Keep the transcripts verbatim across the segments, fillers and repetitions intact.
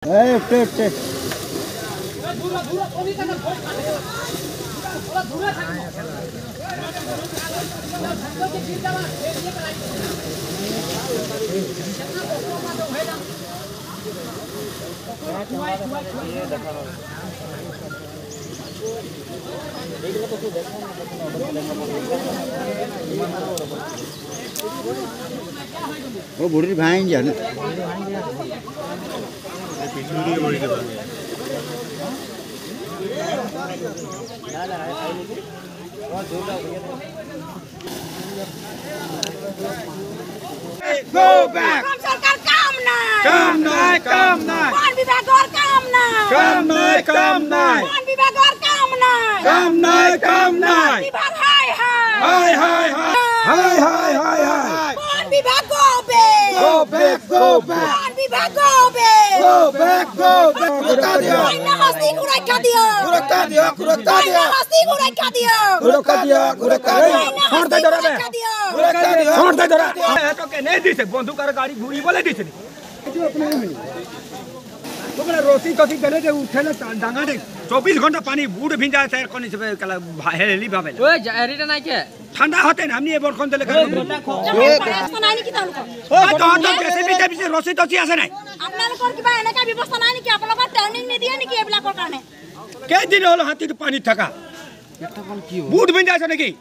ए उठे उठे वो बुढ़ी भाई जाने Go back. Kom सरकार काम नहीं काम नहीं काम नहीं वन विभाग और काम नहीं काम नहीं काम नहीं वन विभाग और काम नहीं काम नहीं काम नहीं विभाग हाय हाय हाय हाय हाय हाय हाय हाय वन विभाग go back Go back go back वन विभाग go back Go back go back सुरक्षा दियो ना हस्ती सुरक्षा दियो सुरक्षा दियो सुरक्षा दियो हस्ती सुरक्षा दियो सुरक्षा दियो सुरक्षा दियो छोड़ दे जरा बे सुरक्षा दियो छोड़ दे जरा तो के नहीं दिसे बंदूक और गाड़ी घुरी बोले दिसे जो अपने में तो बड़ा रोटी तो देले जे उठेले डांगा दे चौबीस घंटा पानी बूढ़ भिंजा से कोनी से कला हेली भाबे ओए एरिटा নাই কে ठंडा होते ना हमनी ए बरखन देले कर ব্যবস্থা নাই নাকি তাহলে ও তো তো কেসে বিতে বিতে রসি তো আছে নাই আপোনালোকৰ কিবা এনেকা ব্যৱস্থা নাই নেকি আপোনালোকৰ ট্ৰেনিং নিদিয়ে নেকি এইবিলাকৰ কাৰণে কে দিন হলো হাতি পানি থাকা এটা কোন কি বুট भिंजा আছে নাকি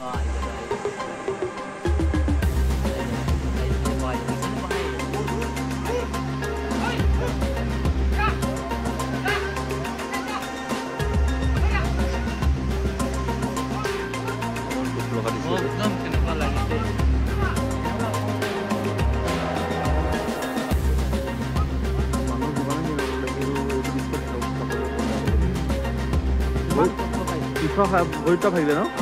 একদম কেনেকুৱা লাগিছে ভৰিটা ভাগিলে ন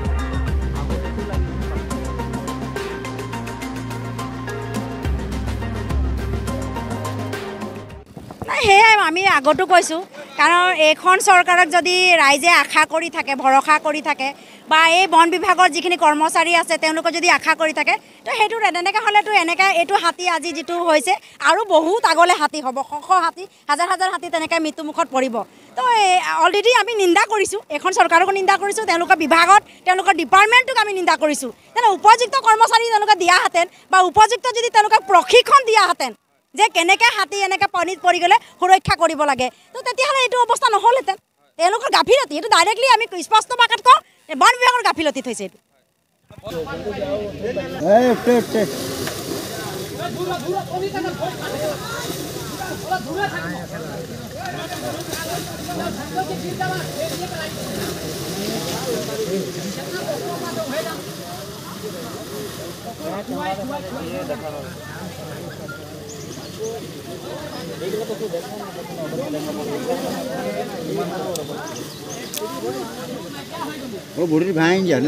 সেয়াই আমি আগতো কৈছোঁ কাৰণ এইখন চৰকাৰক যদি ৰাইজে আশা কৰি থাকে ভৰসা কৰি থাকে বা এই বন বিভাগৰ যিখিনি কৰ্মচাৰী আছে তেওঁলোকে যদি আশা কৰি থাকে তো সেইটো এনেকৈ হ'লেতো এনেকৈ এইটো হাতী আজি যিটো হৈছে আৰু বহুত আগলৈ হাতী হ'ব শ শ হাতী হাজাৰ হাজাৰ হাতী তেনেকৈ মৃত্যুমুখত পৰিব তো অলৰেডি আমি নিন্দা কৰিছোঁ এইখন চৰকাৰকো নিন্দা কৰিছোঁ তেওঁলোকৰ বিভাগত তেওঁলোকৰ ডিপাৰ্টমেণ্টটোক আমি নিন্দা কৰিছোঁ তেনে উপযুক্ত কৰ্মচাৰী তেওঁলোকে দিয়াহেঁতেন বা উপযুক্ত যদি তেওঁলোকক প্ৰশিক্ষণ দিয়াহেঁতেন যে কেনেকৈ হাতী এনেকৈ পানীত পৰি গ'লে সুৰক্ষা কৰিব লাগে তো তেতিয়াহ'লে এইটো অৱস্থা নহ'লহেঁতেন তেওঁলোকৰ গাফিলতি এইটো ডাইৰেক্টলি আমি স্পষ্ট ভাষাত কওঁ বন বিভাগৰ গাফিলতিত হৈছে এইটো ए उठे उठे वो बुढ़ी भाई जाने